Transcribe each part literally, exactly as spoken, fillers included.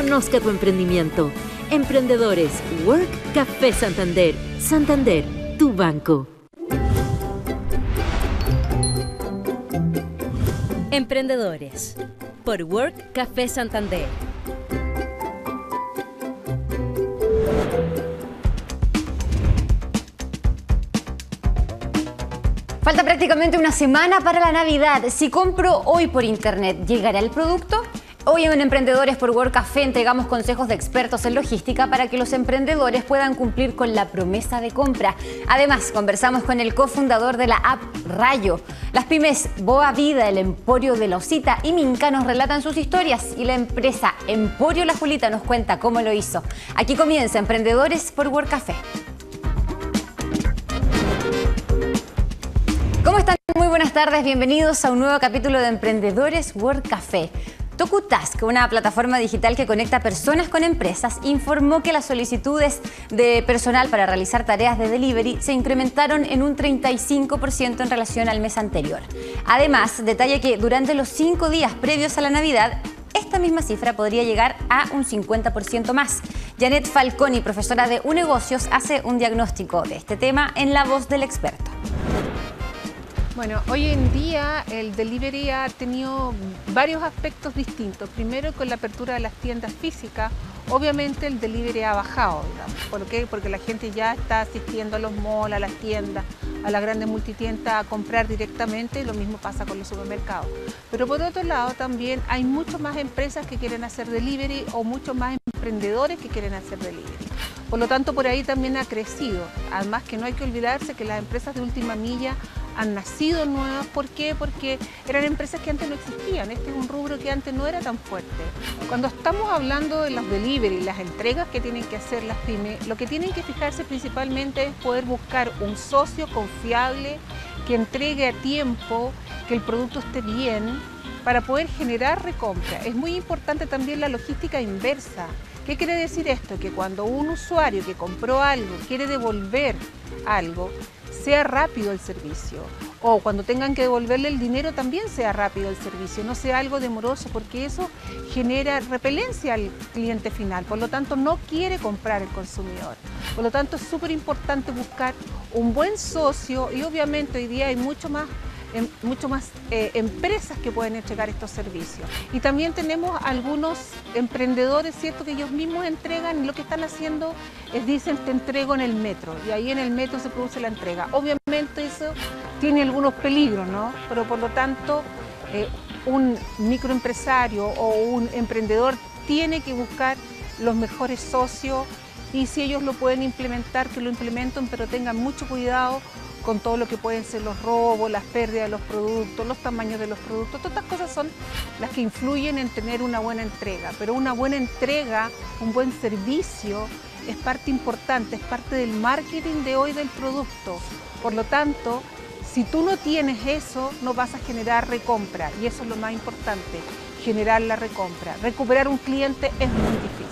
Conozca tu emprendimiento. Emprendedores Work Café Santander. Santander, tu banco. Emprendedores por Work Café Santander. Falta prácticamente una semana para la Navidad. Si compro hoy por internet, ¿llegará el producto? Hoy en Emprendedores por Work Café entregamos consejos de expertos en logística para que los emprendedores puedan cumplir con la promesa de compra. Además, conversamos con el cofundador de la app Rayo. Las pymes Boa Vida, el Emporio de la Osita y Minca nos relatan sus historias y la empresa Emporio La Julita nos cuenta cómo lo hizo. Aquí comienza Emprendedores por Work Café. ¿Cómo están? Muy buenas tardes, bienvenidos a un nuevo capítulo de Emprendedores Work Café. Tokutask, una plataforma digital que conecta personas con empresas, informó que las solicitudes de personal para realizar tareas de delivery se incrementaron en un treinta y cinco por ciento en relación al mes anterior. Además, detalla que durante los cinco días previos a la Navidad, esta misma cifra podría llegar a un cincuenta por ciento más. Janet Falconi, profesora de Unegocios, hace un diagnóstico de este tema en la voz del experto. Bueno, hoy en día el delivery ha tenido varios aspectos distintos. Primero, con la apertura de las tiendas físicas, obviamente el delivery ha bajado, digamos. ¿Por qué? Porque la gente ya está asistiendo a los malls, a las tiendas, a las grandes multitiendas a comprar directamente, y lo mismo pasa con los supermercados. Pero por otro lado también hay muchas más empresas que quieren hacer delivery o muchos más emprendedores que quieren hacer delivery. Por lo tanto, por ahí también ha crecido. Además que no hay que olvidarse que las empresas de última milla han nacido nuevas. ¿Por qué? Porque eran empresas que antes no existían. Este es un rubro que antes no era tan fuerte. Cuando estamos hablando de los delivery, las entregas que tienen que hacer las pymes, lo que tienen que fijarse principalmente es poder buscar un socio confiable que entregue a tiempo, que el producto esté bien, para poder generar recompra. Es muy importante también la logística inversa. ¿Qué quiere decir esto? Que cuando un usuario que compró algo quiere devolver algo, sea rápido el servicio, o cuando tengan que devolverle el dinero también sea rápido el servicio, no sea algo demoroso, porque eso genera repelencia al cliente final, por lo tanto no quiere comprar el consumidor. Por lo tanto es súper importante buscar un buen socio, y obviamente hoy día hay mucho más En, mucho más eh, empresas que pueden entregar estos servicios. Y también tenemos algunos emprendedores, ¿cierto?, que ellos mismos entregan, y lo que están haciendo es, dicen, te entrego en el metro, y ahí en el metro se produce la entrega. Obviamente eso tiene algunos peligros, ¿no? Pero por lo tanto, eh, un microempresario o un emprendedor tiene que buscar los mejores socios, y si ellos lo pueden implementar, que lo implementen, pero tengan mucho cuidado con todo lo que pueden ser los robos, las pérdidas de los productos, los tamaños de los productos. Todas estas cosas son las que influyen en tener una buena entrega, pero una buena entrega, un buen servicio es parte importante, es parte del marketing de hoy del producto. Por lo tanto, si tú no tienes eso, no vas a generar recompra, y eso es lo más importante, generar la recompra. Recuperar un cliente es muy difícil.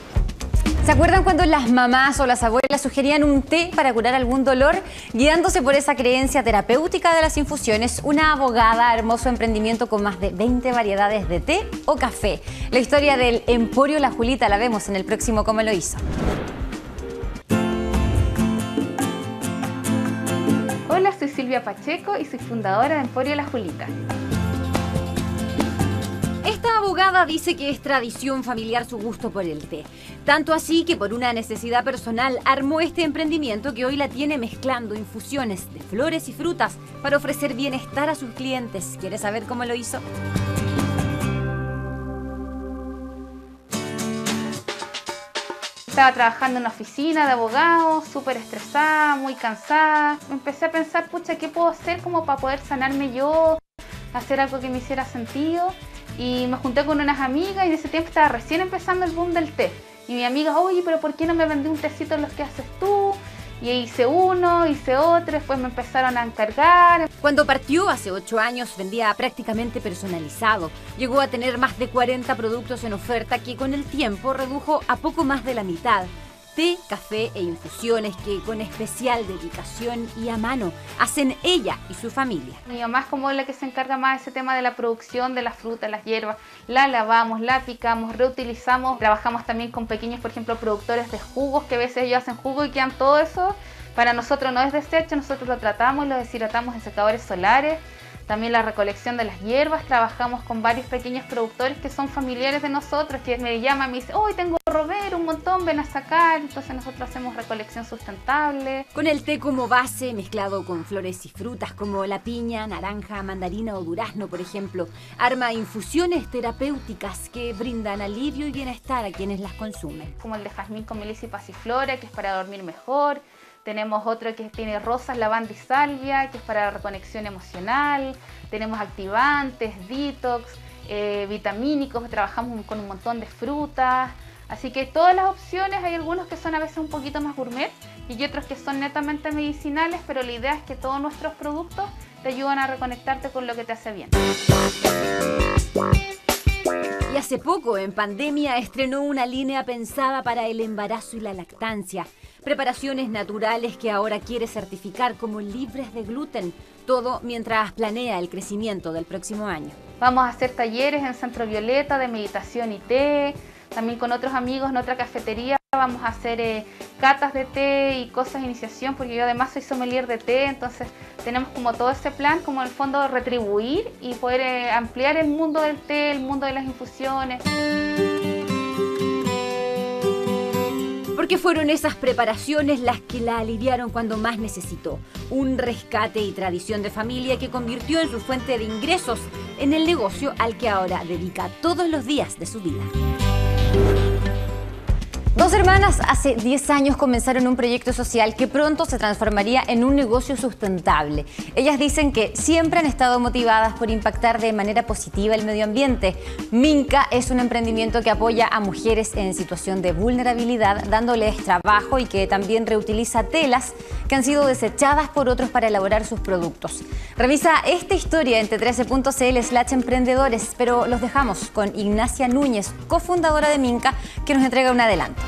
¿Se acuerdan cuando las mamás o las abuelas sugerían un té para curar algún dolor? Guiándose por esa creencia terapéutica de las infusiones, una abogada armó su emprendimiento con más de veinte variedades de té o café. La historia del Emporio La Julita la vemos en el próximo Cómo lo hizo. Hola, soy Silvia Pacheco y soy fundadora de Emporio La Julita. Esta abogada dice que es tradición familiar su gusto por el té. Tanto así que por una necesidad personal armó este emprendimiento que hoy la tiene mezclando infusiones de flores y frutas para ofrecer bienestar a sus clientes. ¿Quieres saber cómo lo hizo? Estaba trabajando en una oficina de abogados, súper estresada, muy cansada. Empecé a pensar, pucha, ¿qué puedo hacer como para poder sanarme yo? Hacer algo que me hiciera sentido. Y me junté con unas amigas, y en ese tiempo estaba recién empezando el boom del té. Y mi amiga, oye, pero ¿por qué no me vendí un tecito de los que haces tú? Y hice uno, hice otro, después me empezaron a encargar. Cuando partió hace ocho años vendía prácticamente personalizado. Llegó a tener más de cuarenta productos en oferta que con el tiempo redujo a poco más de la mitad. té, café e infusiones que con especial dedicación y a mano hacen ella y su familia. Mi mamá es como la que se encarga más de ese tema de la producción de las frutas, las hierbas. La lavamos, la picamos, reutilizamos. Trabajamos también con pequeños, por ejemplo, productores de jugos, que a veces ellos hacen jugo y quedan todo eso. Para nosotros no es desecho, nosotros lo tratamos y lo deshidratamos en secadores solares. También la recolección de las hierbas, trabajamos con varios pequeños productores que son familiares de nosotros, que me llaman y me dicen, hoy tengo rover un montón, ven a sacar. Entonces nosotros hacemos recolección sustentable. Con el té como base, mezclado con flores y frutas como la piña, naranja, mandarina o durazno, por ejemplo, arma infusiones terapéuticas que brindan alivio y bienestar a quienes las consumen. Como el de jazmín con melisa y pasiflora, que es para dormir mejor. Tenemos otro que tiene rosas, lavanda y salvia, que es para la reconexión emocional. Tenemos activantes, detox, eh, vitamínicos, trabajamos con un montón de frutas. Así que todas las opciones, hay algunos que son a veces un poquito más gourmet y otros que son netamente medicinales, pero la idea es que todos nuestros productos te ayudan a reconectarte con lo que te hace bien. Y hace poco, en pandemia, estrenó una línea pensada para el embarazo y la lactancia. Preparaciones naturales que ahora quiere certificar como libres de gluten. Todo mientras planea el crecimiento del próximo año. Vamos a hacer talleres en Centro Violeta de meditación y té. También con otros amigos en otra cafetería vamos a hacer eh, catas de té y cosas de iniciación, porque yo además soy sommelier de té, entonces tenemos como todo ese plan, como en el fondo retribuir y poder eh, ampliar el mundo del té, el mundo de las infusiones. Porque fueron esas preparaciones las que la aliviaron cuando más necesitó. Un rescate y tradición de familia que convirtió en su fuente de ingresos en el negocio al que ahora dedica todos los días de su vida. Dos hermanas hace diez años comenzaron un proyecto social que pronto se transformaría en un negocio sustentable. Ellas dicen que siempre han estado motivadas por impactar de manera positiva el medio ambiente. Minka es un emprendimiento que apoya a mujeres en situación de vulnerabilidad, dándoles trabajo y que también reutiliza telas que han sido desechadas por otros para elaborar sus productos. Revisa esta historia en t trece punto c l slash emprendedores, pero los dejamos con Ignacia Núñez, cofundadora de Minka, que nos entrega un adelanto.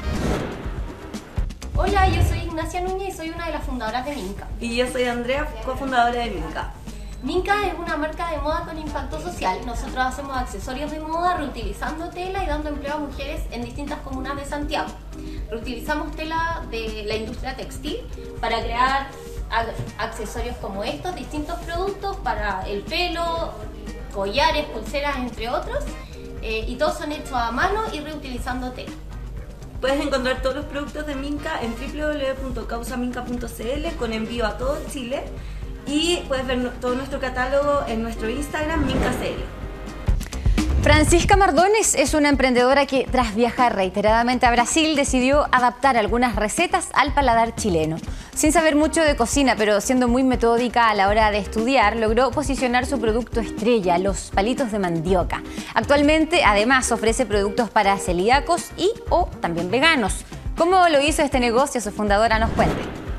Hola, yo soy Ignacia Núñez y soy una de las fundadoras de Minka. Y yo soy Andrea, cofundadora de Minka. Minka es una marca de moda con impacto social. Nosotros hacemos accesorios de moda reutilizando tela y dando empleo a mujeres en distintas comunas de Santiago. Reutilizamos tela de la industria textil para crear accesorios como estos, distintos productos para el pelo, collares, pulseras, entre otros. Eh, y todos son hechos a mano y reutilizando tela. Puedes encontrar todos los productos de Minka en w w w punto causa minka punto c l con envío a todo Chile y puedes ver todo nuestro catálogo en nuestro Instagram, Minka C L. Francisca Mardones es una emprendedora que, tras viajar reiteradamente a Brasil, decidió adaptar algunas recetas al paladar chileno. Sin saber mucho de cocina, pero siendo muy metódica a la hora de estudiar, logró posicionar su producto estrella, los palitos de mandioca. Actualmente, además, ofrece productos para celíacos y o también veganos. ¿Cómo lo hizo este negocio? Su fundadora nos cuenta.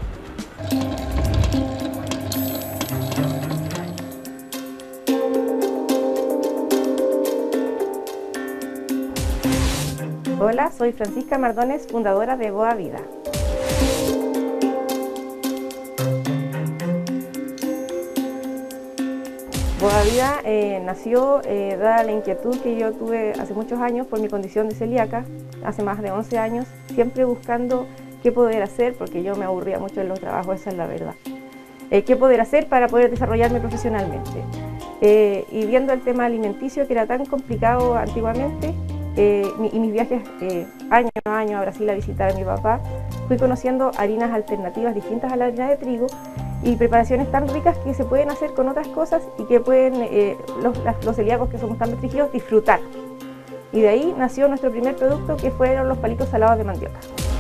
Hola, soy Francisca Mardones, fundadora de Boa Vida. Boa Vida eh, nació eh, dada la inquietud que yo tuve hace muchos años por mi condición de celíaca, hace más de once años, siempre buscando qué poder hacer, porque yo me aburría mucho en los trabajos, esa es la verdad. Eh, qué poder hacer para poder desarrollarme profesionalmente. Eh, y viendo el tema alimenticio, que era tan complicado antiguamente, Eh, y mis viajes eh, año a año a Brasil a visitar a mi papá, fui conociendo harinas alternativas distintas a la harina de trigo y preparaciones tan ricas que se pueden hacer con otras cosas y que pueden eh, los, los celíacos que somos tan restringidos disfrutar. Y de ahí nació nuestro primer producto, que fueron los palitos salados de mandioca.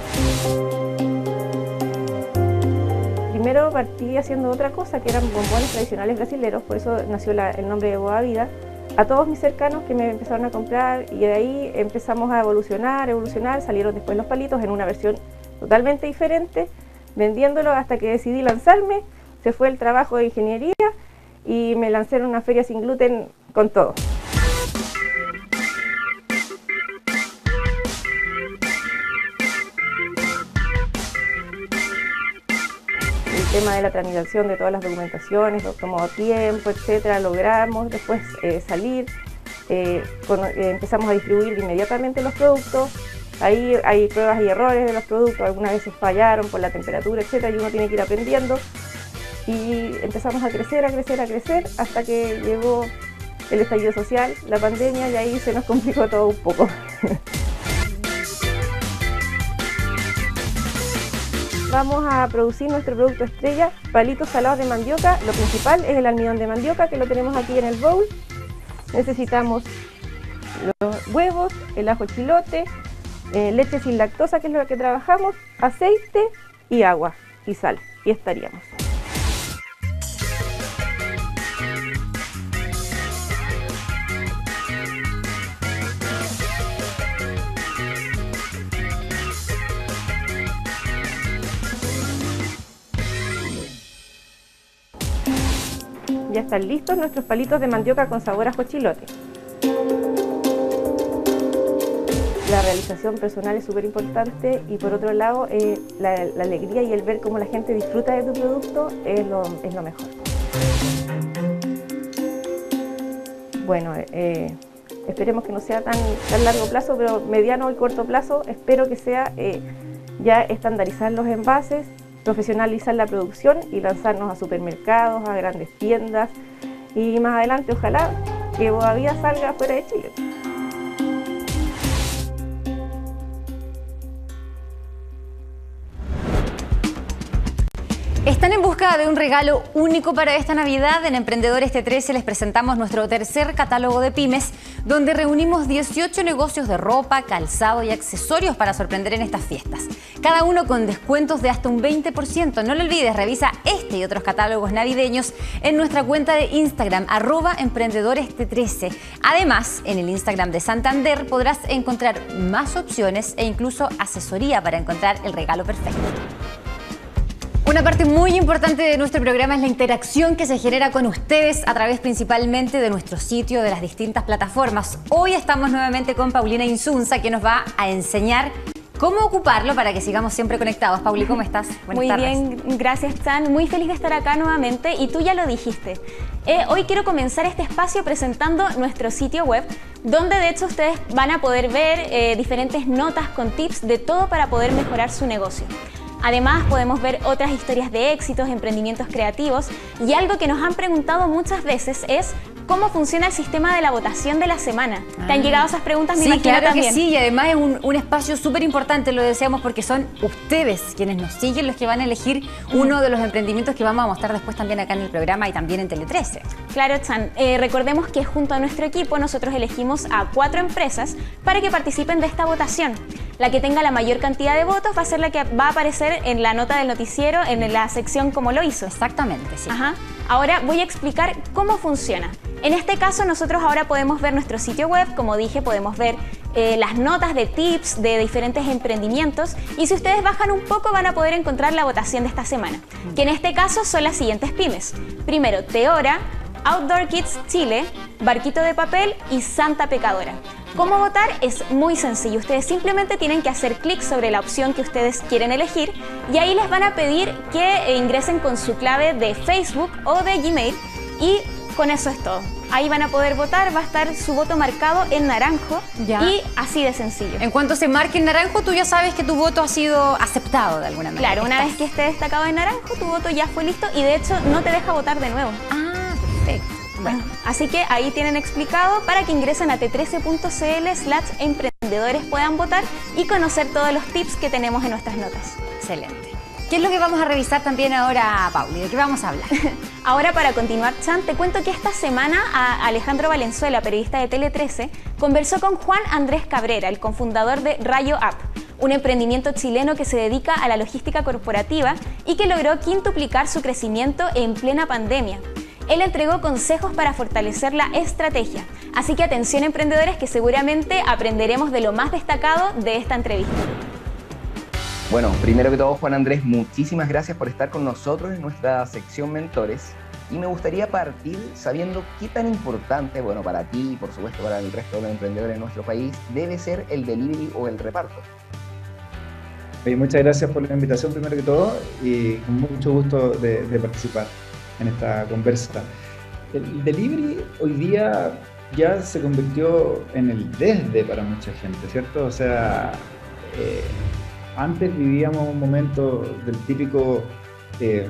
Primero partí haciendo otra cosa, que eran bombones tradicionales brasileños, por eso nació la, el nombre de Boa Vida. A todos mis cercanos que me empezaron a comprar, y de ahí empezamos a evolucionar, evolucionar, salieron después los palitos en una versión totalmente diferente, vendiéndolo hasta que decidí lanzarme. Se fue el trabajo de ingeniería y me lancé en una feria sin gluten con todo. tema de la tramitación de todas las documentaciones, nos tomó tiempo, etcétera, logramos después eh, salir, eh, con, eh, empezamos a distribuir inmediatamente los productos. Ahí hay pruebas y errores de los productos, algunas veces fallaron por la temperatura, etcétera, y uno tiene que ir aprendiendo. Y empezamos a crecer, a crecer, a crecer, hasta que llegó el estallido social, la pandemia, y ahí se nos complicó todo un poco. Vamos a producir nuestro producto estrella, palitos salados de mandioca. Lo principal es el almidón de mandioca, que lo tenemos aquí en el bowl. Necesitamos los huevos, el ajo chilote, eh, leche sin lactosa, que es lo que trabajamos, aceite y agua y sal, y estaríamos. Ya están listos nuestros palitos de mandioca con sabor a ajochilote. La realización personal es súper importante y por otro lado eh, la, la alegría y el ver cómo la gente disfruta de tu producto es lo, es lo mejor. Bueno, eh, esperemos que no sea tan, tan largo plazo, pero mediano y corto plazo espero que sea eh, ya estandarizar los envases, profesionalizar la producción y lanzarnos a supermercados, a grandes tiendas y más adelante ojalá que Boavida salga fuera de Chile. ¿Están en busca de un regalo único para esta Navidad? En Emprendedores T trece les presentamos nuestro tercer catálogo de pymes, donde reunimos dieciocho negocios de ropa, calzado y accesorios para sorprender en estas fiestas. Cada uno con descuentos de hasta un veinte por ciento. No lo olvides, revisa este y otros catálogos navideños en nuestra cuenta de Instagram, arroba Emprendedores T trece. Además, en el Instagram de Santander podrás encontrar más opciones e incluso asesoría para encontrar el regalo perfecto. Una parte muy importante de nuestro programa es la interacción que se genera con ustedes a través principalmente de nuestro sitio, de las distintas plataformas. Hoy estamos nuevamente con Paulina Insunza, que nos va a enseñar cómo ocuparlo para que sigamos siempre conectados. Pauli, ¿cómo estás? Buenas Muy tardes. Bien, gracias, Chan. Muy feliz de estar acá nuevamente y tú ya lo dijiste. Eh, hoy quiero comenzar este espacio presentando nuestro sitio web, donde de hecho ustedes van a poder ver eh, diferentes notas con tips de todo para poder mejorar su negocio. Además, podemos ver otras historias de éxitos, emprendimientos creativos y algo que nos han preguntado muchas veces es ¿cómo funciona el sistema de la votación de la semana? Ah. ¿Te han llegado esas preguntas? Me sí, imagino claro también. que sí, y además es un, un espacio súper importante, lo deseamos porque son ustedes quienes nos siguen los que van a elegir uno de los emprendimientos que vamos a mostrar después también acá en el programa y también en Tele trece. Claro, Chan. Eh, recordemos que junto a nuestro equipo nosotros elegimos a cuatro empresas para que participen de esta votación. La que tenga la mayor cantidad de votos va a ser la que va a aparecer en la nota del noticiero en la sección Cómo lo hizo. Exactamente, sí. Ajá. Ahora voy a explicar cómo funciona. En este caso nosotros ahora podemos ver nuestro sitio web, como dije, podemos ver eh, las notas de tips de diferentes emprendimientos y si ustedes bajan un poco van a poder encontrar la votación de esta semana, que en este caso son las siguientes pymes. Primero, Teora, Outdoor Kids Chile, Barquito de Papel y Santa Pecadora. ¿Cómo votar? Es muy sencillo. Ustedes simplemente tienen que hacer clic sobre la opción que ustedes quieren elegir y ahí les van a pedir que ingresen con su clave de Facebook o de Gmail y con eso es todo. Ahí van a poder votar, va a estar su voto marcado en naranjo ya. Y así de sencillo. En cuanto se marque en naranjo, tú ya sabes que tu voto ha sido aceptado de alguna manera. Claro, una Estás... vez que esté destacado en naranjo, tu voto ya fue listo y de hecho no te deja votar de nuevo. Ah, perfecto. Bueno, así que ahí tienen explicado para que ingresen a t trece punto c l slash emprendedores puedan votar y conocer todos los tips que tenemos en nuestras notas. Excelente. ¿Qué es lo que vamos a revisar también ahora, Pauli? ¿De qué vamos a hablar? Ahora, para continuar, Chan, te cuento que esta semana a Alejandro Valenzuela, periodista de Tele trece, conversó con Juan Andrés Cabrera, el cofundador de Rayo App, un emprendimiento chileno que se dedica a la logística corporativa y que logró quintuplicar su crecimiento en plena pandemia. Él entregó consejos para fortalecer la estrategia. Así que atención, emprendedores, que seguramente aprenderemos de lo más destacado de esta entrevista. Bueno, primero que todo, Juan Andrés, muchísimas gracias por estar con nosotros en nuestra sección Mentores. Y me gustaría partir sabiendo qué tan importante, bueno, para ti y por supuesto para el resto de los emprendedores de nuestro país, debe ser el delivery o el reparto. Oye, muchas gracias por la invitación primero que todo y con mucho gusto de, de participar en esta conversa. El delivery hoy día ya se convirtió en el desde para mucha gente, ¿cierto? O sea, eh, antes vivíamos un momento del típico, eh,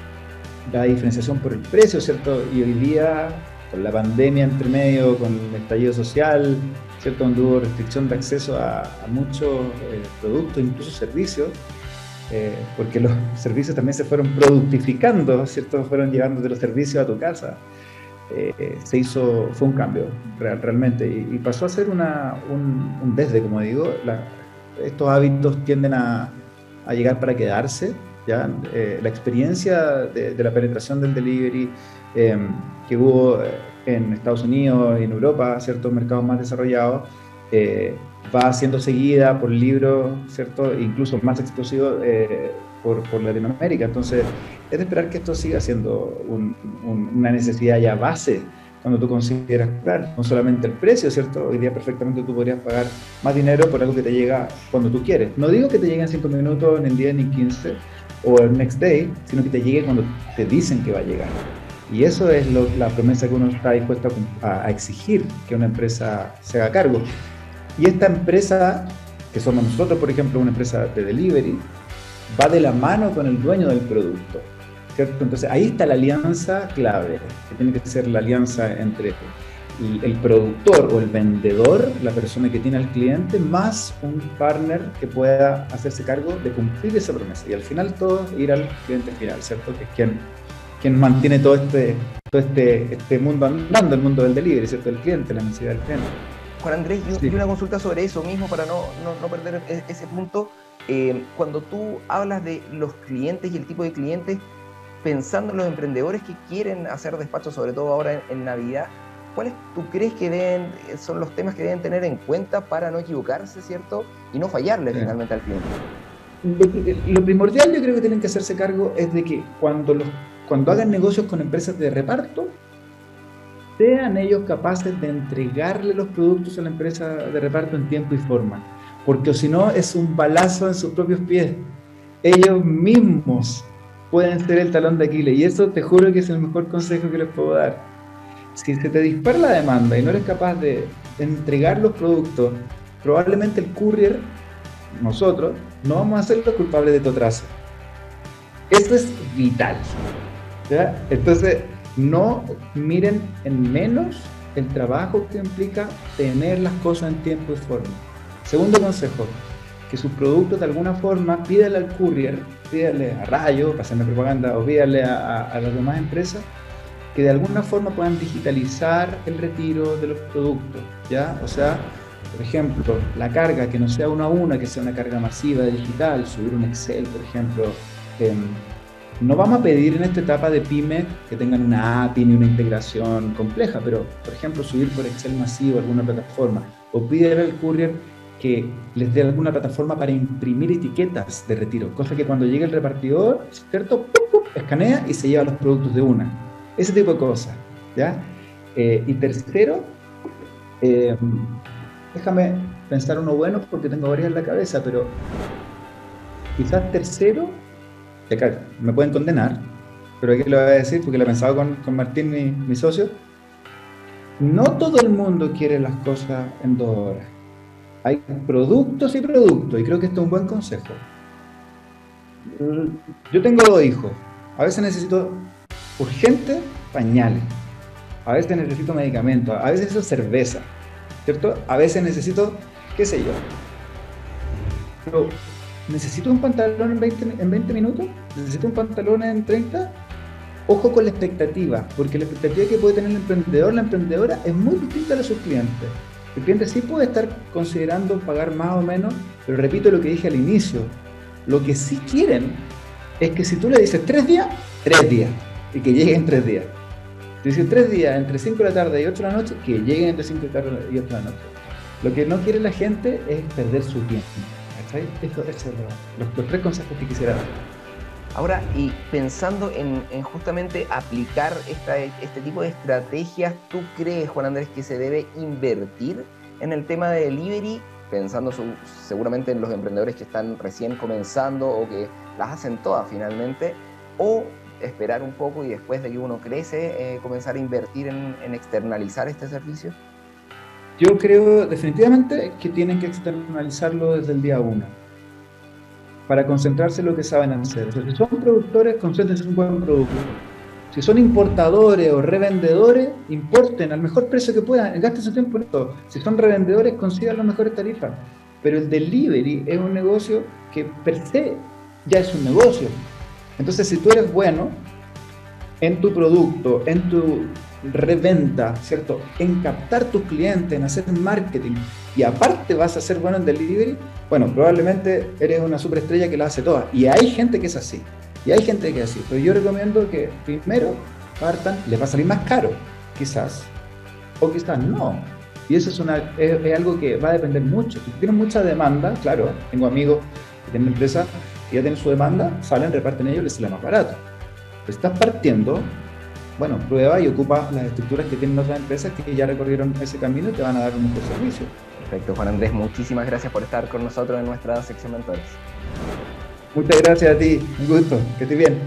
la diferenciación por el precio, ¿cierto? Y hoy día, con la pandemia entre medio, con el estallido social, ¿cierto? Donde hubo restricción de acceso a, a muchos eh, productos, incluso servicios, eh, porque los servicios también se fueron productificando, ¿cierto? Fueron llevándote los servicios a tu casa. Eh, se hizo, fue un cambio real, realmente, y, y pasó a ser una, un, un desde, como digo. La, estos hábitos tienden a, a llegar para quedarse, ¿ya? Eh, la experiencia de, de la penetración del delivery eh, que hubo en Estados Unidos y en Europa, ciertos mercados más desarrollados, eh, va siendo seguida por libros, ¿cierto? Incluso más explosivos eh, por, por Latinoamérica. Entonces, es de esperar que esto siga siendo un, un, una necesidad ya base cuando tú consideras, claro, no solamente el precio, ¿cierto? Hoy día perfectamente tú podrías pagar más dinero por algo que te llega cuando tú quieres. No digo que te llegue en cinco minutos, ni en diez, ni en quince, o el next day, sino que te llegue cuando te dicen que va a llegar. Y eso es lo, la promesa que uno está dispuesto a, a exigir que una empresa se haga cargo. Y esta empresa, que somos nosotros, por ejemplo, una empresa de delivery, va de la mano con el dueño del producto, ¿cierto? Entonces ahí está la alianza clave, que tiene que ser la alianza entre el, el productor o el vendedor, la persona que tiene al cliente, más un partner que pueda hacerse cargo de cumplir esa promesa. Y al final todo ir al cliente final, ¿cierto? Que es quien, quien mantiene todo este, todo este, este mundo andando, el mundo del delivery, ¿cierto? El cliente, la necesidad del cliente. Juan Andrés, y Sí. una consulta sobre eso mismo para no, no, no perder e- ese punto. Eh, cuando tú hablas de los clientes y el tipo de clientes, pensando en los emprendedores que quieren hacer despachos, sobre todo ahora en, en Navidad, ¿cuáles tú crees que deben, son los temas que deben tener en cuenta para no equivocarse, ¿cierto? Y no fallarle Sí. finalmente al cliente. Lo, lo primordial yo creo que tienen que hacerse cargo es de que cuando, los, cuando hagan negocios con empresas de reparto, sean ellos capaces de entregarle los productos a la empresa de reparto en tiempo y forma, porque si no es un balazo en sus propios pies. Ellos mismos pueden ser el talón de Aquiles, y eso te juro que es el mejor consejo que les puedo dar. Si se te dispara la demanda y no eres capaz de entregar los productos, probablemente el courier, nosotros, no vamos a ser los culpables de tu atraso. Eso es vital, ¿ya? Entonces, no miren en menos el trabajo que implica tener las cosas en tiempo y forma. Segundo consejo, que sus productos de alguna forma pídale al courier, pídale a Rayo, para hacerme propaganda, o pídale a, a, a las demás empresas, que de alguna forma puedan digitalizar el retiro de los productos, ¿ya? O sea, por ejemplo, la carga, que no sea uno a uno, que sea una carga masiva digital, subir un Excel, por ejemplo. Eh, no vamos a pedir en esta etapa de pyme que tengan una A P I ni una integración compleja, pero, por ejemplo, subir por Excel masivo alguna plataforma, o pídele al courier que les dé alguna plataforma para imprimir etiquetas de retiro, cosa que cuando llegue el repartidor, ¿cierto? ¡Pup, pup! Escanea y se lleva los productos de una. Ese tipo de cosas, ¿ya? Eh, y tercero, eh, déjame pensar uno bueno porque tengo varias en la cabeza, pero quizás tercero, que acá me pueden condenar, pero aquí lo voy a decir porque lo he pensado con, con Martín, mi, mi socio. No todo el mundo quiere las cosas en dos horas. Hay productos y productos, y creo que esto es un buen consejo. Yo tengo dos hijos. A veces necesito urgente pañales. A veces necesito medicamentos. A veces necesito cerveza, ¿cierto? A veces necesito, qué sé yo. Pero, ¿necesito un pantalón en veinte, en veinte minutos? ¿Necesito un pantalón en treinta? Ojo con la expectativa, porque la expectativa que puede tener el emprendedor, la emprendedora, es muy distinta a la de sus clientes. El cliente sí puede estar considerando pagar más o menos, pero repito lo que dije al inicio, lo que sí quieren es que si tú le dices tres días, tres días, y que lleguen en tres días. Si dices tres días, entre cinco de la tarde y ocho de la noche, que lleguen entre cinco de la tarde y ocho de la noche. Lo que no quiere la gente es perder su tiempo. ¿Cachai? Eso, eso es lo, los, los tres consejos que quisiera dar. Ahora, y pensando en, en justamente aplicar esta, este tipo de estrategias, ¿tú crees, Juan Andrés, que se debe invertir en el tema de delivery pensando su, seguramente en los emprendedores que están recién comenzando o que las hacen todas finalmente, o esperar un poco y después de que uno crece, eh, comenzar a invertir en, en externalizar este servicio? Yo creo definitivamente que tienen que externalizarlo desde el día uno, para concentrarse en lo que saben hacer. O sea, si son productores, concéntrense en un buen producto. Si son importadores o revendedores, importen al mejor precio que puedan, gasten su tiempo en esto. Si son revendedores, consigan las mejores tarifas. Pero el delivery es un negocio que per se ya es un negocio. Entonces, si tú eres bueno en tu producto, en tu reventa, ¿cierto? En captar tus clientes, en hacer marketing, y aparte vas a ser bueno en delivery, bueno, probablemente eres una superestrella que la hace toda. Y hay gente que es así. Y hay gente que es así, pero yo recomiendo que primero partan, les va a salir más caro, quizás, o quizás no. Y eso es, una, es, es algo que va a depender mucho. Si tienen mucha demanda, claro, tengo amigos que tienen empresas que ya tienen su demanda, salen, reparten ellos, les sale más barato. Pero estás partiendo, bueno, prueba y ocupa las estructuras que tienen otras empresas que ya recorrieron ese camino y te van a dar un mejor servicio. Perfecto, Juan Andrés, muchísimas gracias por estar con nosotros en nuestra sección Mentores. Muchas gracias a ti, un gusto, que estés bien.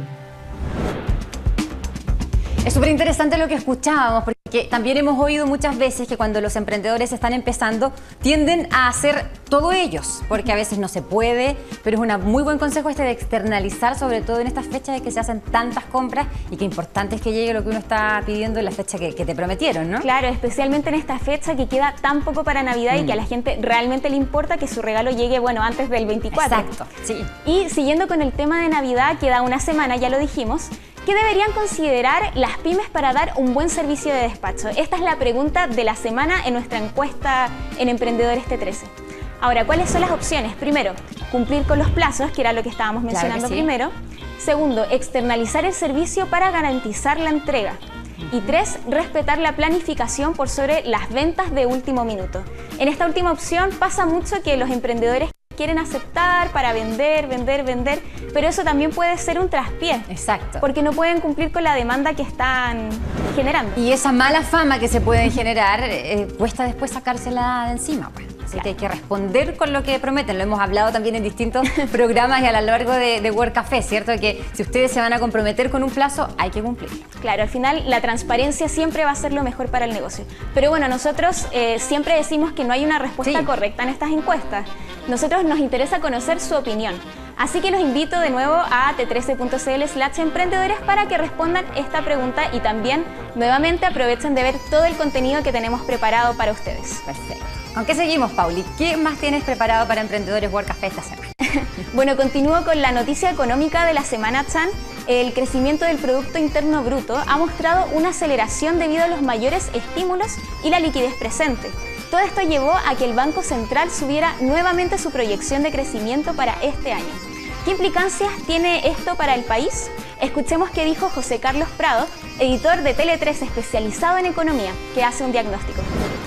Es súper interesante lo que escuchábamos, porque también hemos oído muchas veces que cuando los emprendedores están empezando tienden a hacer todo ellos, porque a veces no se puede, pero es un muy buen consejo este de externalizar, sobre todo en estas fechas de que se hacen tantas compras y que importante es que llegue lo que uno está pidiendo en la fecha que, que te prometieron, ¿no? Claro, especialmente en esta fecha que queda tan poco para Navidad mm. y que a la gente realmente le importa que su regalo llegue, bueno, antes del veinticuatro. Exacto, sí. Y siguiendo con el tema de Navidad, queda una semana, ya lo dijimos. ¿Qué deberían considerar las pymes para dar un buen servicio de despacho? Esta es la pregunta de la semana en nuestra encuesta en Emprendedores T trece. Ahora, ¿cuáles son las opciones? Primero, cumplir con los plazos, que era lo que estábamos mencionando claro que sí. primero. Segundo, externalizar el servicio para garantizar la entrega. Y tres, respetar la planificación por sobre las ventas de último minuto. En esta última opción pasa mucho que los emprendedores quieren aceptar para vender, vender, vender, pero eso también puede ser un traspié. Exacto. Porque no pueden cumplir con la demanda que están generando. Y esa mala fama que se puede generar, eh, cuesta después sacársela de encima, pues. Así claro. que hay que responder con lo que prometen. Lo hemos hablado también en distintos programas y a lo largo de, de Work Café, ¿cierto? Que si ustedes se van a comprometer con un plazo, hay que cumplir. Claro, al final la transparencia siempre va a ser lo mejor para el negocio. Pero bueno, nosotros eh, siempre decimos que no hay una respuesta sí. correcta en estas encuestas. Nosotros nos interesa conocer su opinión. Así que los invito de nuevo a t trece punto c l slash emprendedores para que respondan esta pregunta y también nuevamente aprovechen de ver todo el contenido que tenemos preparado para ustedes. Perfecto. ¿Con qué seguimos, Pauli? ¿Qué más tienes preparado para Emprendedores Work Café esta semana? Bueno, continúo con la noticia económica de la semana, Chan. El crecimiento del Producto Interno Bruto ha mostrado una aceleración debido a los mayores estímulos y la liquidez presente. Todo esto llevó a que el Banco Central subiera nuevamente su proyección de crecimiento para este año. ¿Qué implicancias tiene esto para el país? Escuchemos qué dijo José Carlos Prado, editor de Tele trece especializado en economía, que hace un diagnóstico.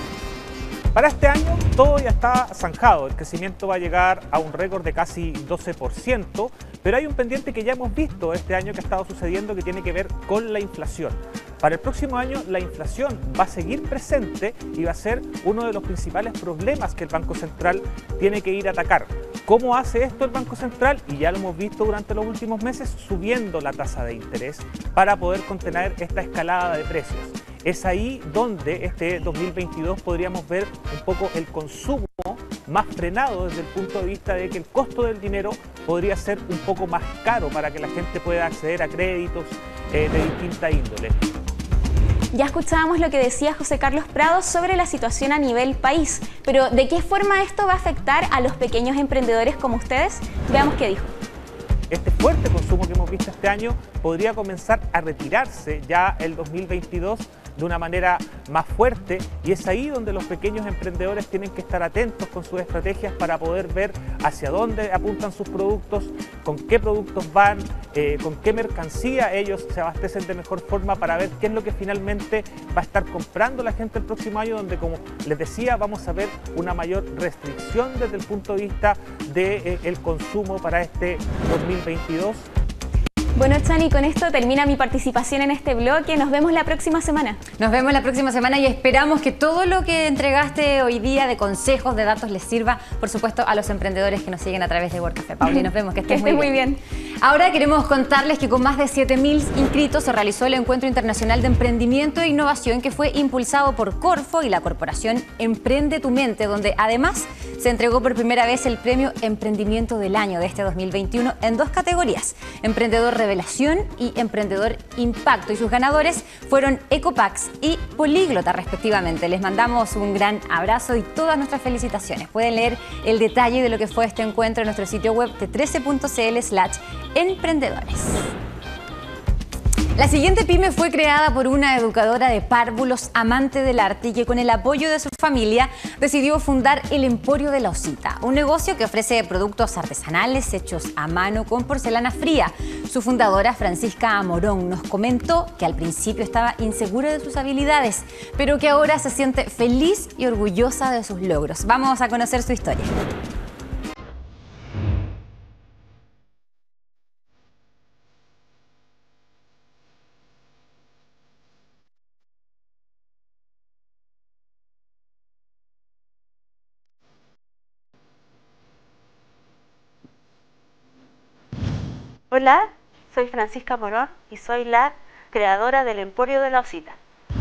Para este año todo ya está zanjado, el crecimiento va a llegar a un récord de casi doce por ciento, pero hay un pendiente que ya hemos visto este año que ha estado sucediendo que tiene que ver con la inflación. Para el próximo año la inflación va a seguir presente y va a ser uno de los principales problemas que el Banco Central tiene que ir a atacar. ¿Cómo hace esto el Banco Central? Y ya lo hemos visto durante los últimos meses, subiendo la tasa de interés para poder contener esta escalada de precios. Es ahí donde este dos mil veintidós podríamos ver un poco el consumo más frenado desde el punto de vista de que el costo del dinero podría ser un poco más caro para que la gente pueda acceder a créditos eh, de distinta índole. Ya escuchábamos lo que decía José Carlos Prado sobre la situación a nivel país, pero ¿de qué forma esto va a afectar a los pequeños emprendedores como ustedes? Veamos qué dijo. Este fuerte consumo que hemos visto este año podría comenzar a retirarse ya el dos mil veintidós de una manera más fuerte, y es ahí donde los pequeños emprendedores tienen que estar atentos con sus estrategias para poder ver hacia dónde apuntan sus productos, con qué productos van, eh, con qué mercancía ellos se abastecen de mejor forma para ver qué es lo que finalmente va a estar comprando la gente el próximo año, donde, como les decía, vamos a ver una mayor restricción desde el punto de vista del consumo para este dos mil veintidós. Bueno, Chani, con esto termina mi participación en este bloque. Nos vemos la próxima semana. Nos vemos la próxima semana y esperamos que todo lo que entregaste hoy día de consejos, de datos, les sirva, por supuesto, a los emprendedores que nos siguen a través de WordCafé. Pauli, nos vemos, que estés, que estés muy, muy bien. bien. Ahora queremos contarles que con más de siete mil inscritos se realizó el Encuentro Internacional de Emprendimiento e Innovación, que fue impulsado por Corfo y la corporación Emprende tu Mente, donde además se entregó por primera vez el premio Emprendimiento del Año de este dos mil veintiuno en dos categorías: Emprendedor Revelación y Emprendedor Impacto. Y sus ganadores fueron Ecopax y Políglota, respectivamente. Les mandamos un gran abrazo y todas nuestras felicitaciones. Pueden leer el detalle de lo que fue este encuentro en nuestro sitio web t trece punto c l slash emprendedores. La siguiente pyme fue creada por una educadora de párvulos, amante del arte, y que con el apoyo de su familia decidió fundar el Emporio de la Osita, un negocio que ofrece productos artesanales hechos a mano con porcelana fría. Su fundadora, Francisca Amorón, nos comentó que al principio estaba insegura de sus habilidades, pero que ahora se siente feliz y orgullosa de sus logros. Vamos a conocer su historia. Hola, soy Francisca Morón y soy la creadora del Emporio de la Osita.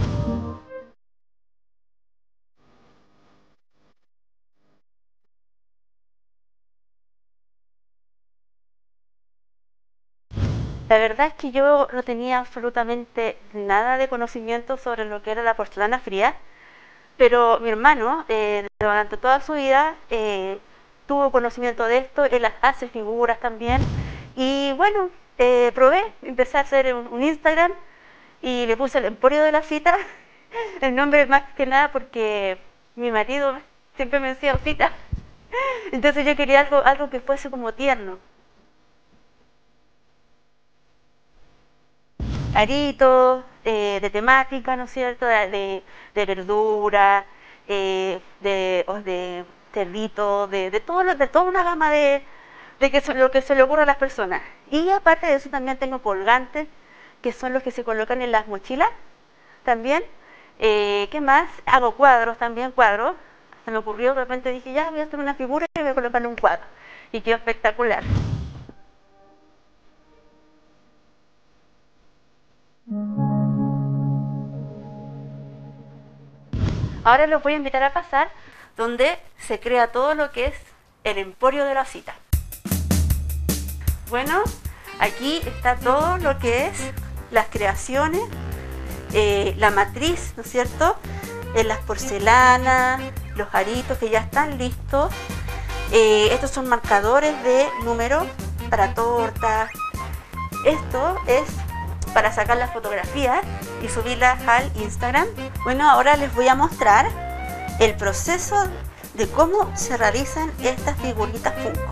La verdad es que yo no tenía absolutamente nada de conocimiento sobre lo que era la porcelana fría, pero mi hermano, eh, durante toda su vida, eh, tuvo conocimiento de esto. Él hace figuras también. Y bueno, eh, probé, empecé a hacer un, un Instagram y le puse el Emporio de la Osita, el nombre más que nada porque mi marido siempre me decía Osita, entonces yo quería algo, algo que fuese como tierno. Aritos eh, de temática, ¿no es cierto?, de, de, de verdura, eh, de, de cerdito, de, de, todo lo, de toda una gama de... de que lo que se le ocurre a las personas. Y aparte de eso también tengo colgantes, que son los que se colocan en las mochilas también. Eh, ¿Qué más? Hago cuadros también, cuadros. Se me ocurrió, de repente dije, ya voy a hacer una figura y voy a colocarle un cuadro. Y quedó espectacular. Ahora los voy a invitar a pasar donde se crea todo lo que es el Emporio de la Osita. Bueno, aquí está todo lo que es las creaciones, eh, la matriz, ¿no es cierto?, eh, las porcelanas, los aritos que ya están listos. Eh, estos son marcadores de números para tortas. Esto es para sacar las fotografías y subirlas al Instagram. Bueno, ahora les voy a mostrar el proceso de cómo se realizan estas figuritas Funko.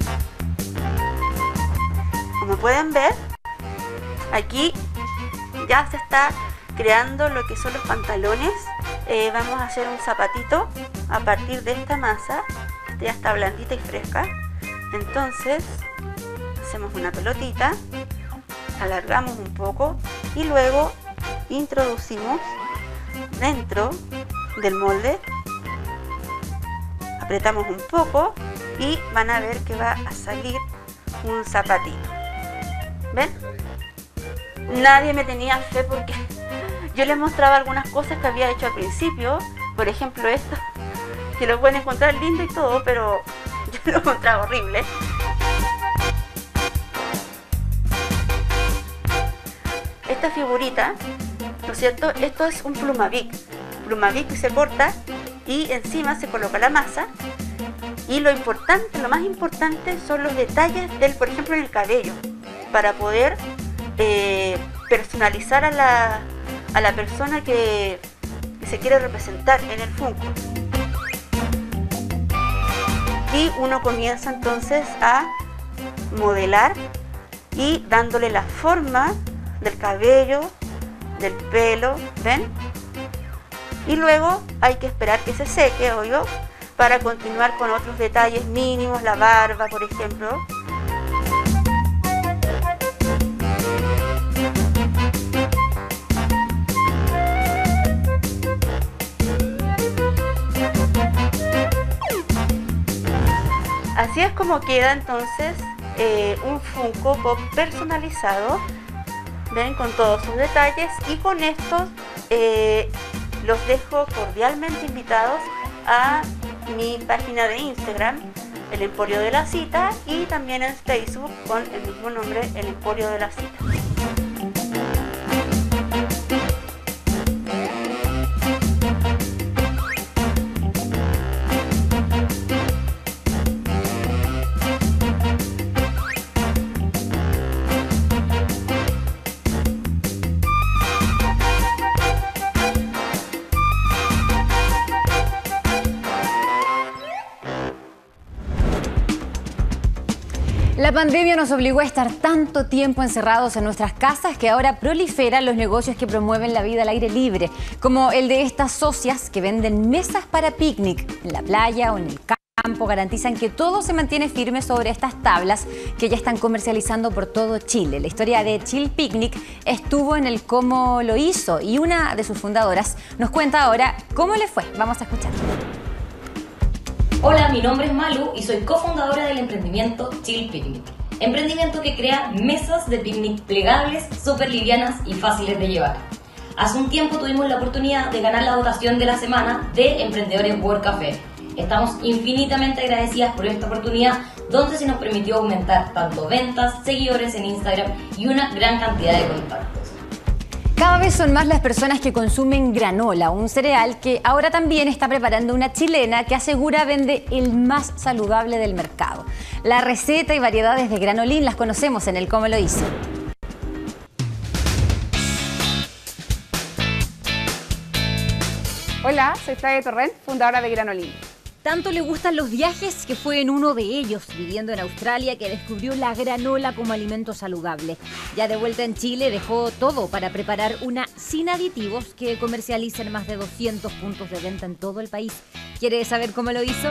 Como pueden ver, aquí ya se está creando lo que son los pantalones. Eh, vamos a hacer un zapatito a partir de esta masa. Esta ya está blandita y fresca. Entonces, hacemos una pelotita, alargamos un poco y luego introducimos dentro del molde. Apretamos un poco y van a ver que va a salir un zapatito. ¿Ven? Nadie me tenía fe porque yo les mostraba algunas cosas que había hecho al principio. Por ejemplo esto, que lo pueden encontrar lindo y todo, pero yo lo encontraba horrible. Esta figurita, ¿no es cierto? Esto es un plumavic. Plumavic que se corta y encima se coloca la masa. Y lo importante, lo más importante son los detalles del, por ejemplo, en el cabello, para poder eh, personalizar a la, a la persona que, que se quiere representar en el Funko. Y uno comienza entonces a modelar y dándole la forma del cabello, del pelo, ¿ven? Y luego hay que esperar que se seque, obvio, para continuar con otros detalles mínimos, la barba, por ejemplo. Así es como queda entonces eh, un Funko Pop personalizado, ven, con todos sus detalles, y con estos eh, los dejo cordialmente invitados a mi página de Instagram, El Emporio de la Cita, y también en Facebook con el mismo nombre, El Emporio de la Cita. La pandemia nos obligó a estar tanto tiempo encerrados en nuestras casas que ahora proliferan los negocios que promueven la vida al aire libre, como el de estas socias que venden mesas para picnic en la playa o en el campo. Garantizan que todo se mantiene firme sobre estas tablas que ya están comercializando por todo Chile. La historia de Chill Picnic estuvo en el Cómo lo hizo y una de sus fundadoras nos cuenta ahora cómo le fue. Vamos a escuchar. Hola, mi nombre es Malu y soy cofundadora del emprendimiento Chill Picnic. Emprendimiento que crea mesas de picnic plegables, súper livianas y fáciles de llevar. Hace un tiempo tuvimos la oportunidad de ganar la votación de la semana de Emprendedores World Café. Estamos infinitamente agradecidas por esta oportunidad, donde se nos permitió aumentar tanto ventas, seguidores en Instagram y una gran cantidad de contactos. Cada vez son más las personas que consumen granola, un cereal que ahora también está preparando una chilena que asegura vende el más saludable del mercado. La receta y variedades de granolín las conocemos en el Cómo lo hizo. Hola, soy Flavia Torrent, fundadora de Granolín. Tanto le gustan los viajes que fue en uno de ellos, viviendo en Australia, que descubrió la granola como alimento saludable. Ya de vuelta en Chile dejó todo para preparar una sin aditivos que comercializa en más de doscientos puntos de venta en todo el país. ¿Quiere saber cómo lo hizo?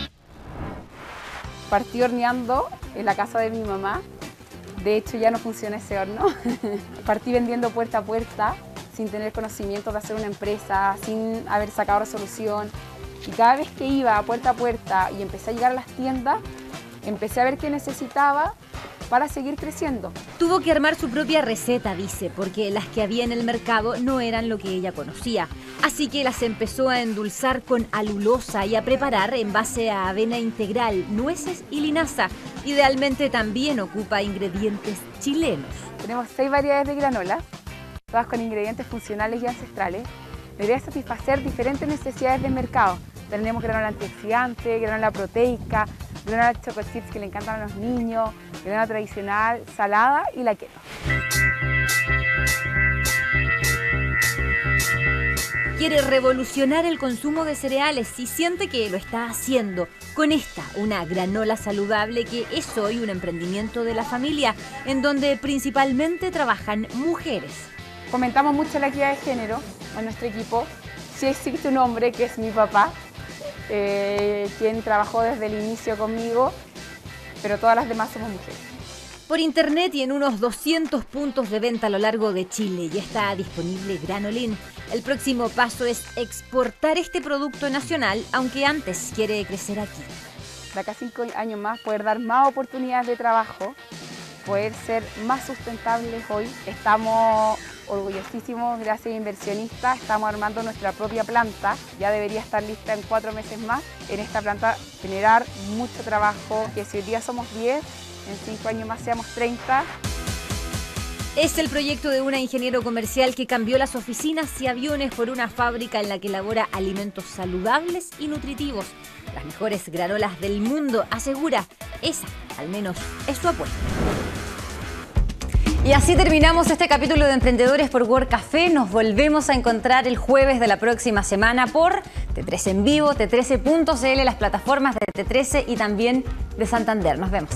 Partí horneando en la casa de mi mamá. De hecho ya no funciona ese horno. Partí vendiendo puerta a puerta, sin tener conocimiento de hacer una empresa, sin haber sacado resolución. Y cada vez que iba puerta a puerta y empecé a llegar a las tiendas, empecé a ver qué necesitaba para seguir creciendo. Tuvo que armar su propia receta, dice, porque las que había en el mercado no eran lo que ella conocía. Así que las empezó a endulzar con alulosa y a preparar en base a avena integral, nueces y linaza. Idealmente también ocupa ingredientes chilenos. Tenemos seis variedades de granola, todas con ingredientes funcionales y ancestrales. La idea es satisfacer diferentes necesidades del mercado. Tenemos granola antioxidante, granola proteica, granola choco chips que le encantan a los niños, granola tradicional, salada y la keto. Quiere revolucionar el consumo de cereales y siente que lo está haciendo con esta, una granola saludable que es hoy un emprendimiento de la familia, en donde principalmente trabajan mujeres. Fomentamos mucho la equidad de género en nuestro equipo. Sí existe un hombre que es mi papá, eh, quien trabajó desde el inicio conmigo, pero todas las demás somos mujeres. Por internet y en unos doscientos puntos de venta a lo largo de Chile ya está disponible Granolín. El próximo paso es exportar este producto nacional, aunque antes quiere crecer aquí. De acá a cinco años más poder dar más oportunidades de trabajo, poder ser más sustentables hoy. Estamos orgullosísimos, gracias a inversionistas, estamos armando nuestra propia planta, ya debería estar lista en cuatro meses más. En esta planta generar mucho trabajo, que si hoy día somos diez, en cinco años más seamos treinta. Es el proyecto de una ingeniero comercial que cambió las oficinas y aviones por una fábrica en la que elabora alimentos saludables y nutritivos. Las mejores granolas del mundo, asegura. Esa, al menos, es su apuesta. Y así terminamos este capítulo de Emprendedores por World Café. Nos volvemos a encontrar el jueves de la próxima semana por T trece en vivo, T trece punto c l, las plataformas de T trece y también de Santander. Nos vemos.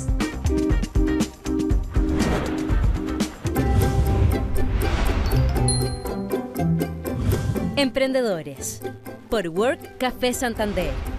Emprendedores por World Café Santander.